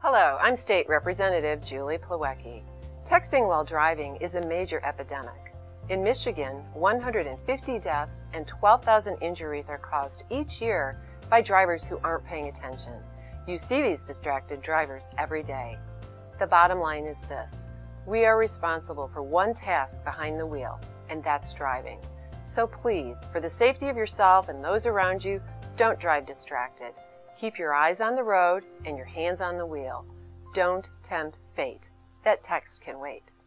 Hello, I'm State Representative Julie Plawecki. Texting while driving is a major epidemic. In Michigan, 150 deaths and 12,000 injuries are caused each year by drivers who aren't paying attention. You see these distracted drivers every day. The bottom line is this: we are responsible for one task behind the wheel, and that's driving. So please, for the safety of yourself and those around you, don't drive distracted. Keep your eyes on the road and your hands on the wheel. Don't tempt fate. That text can wait.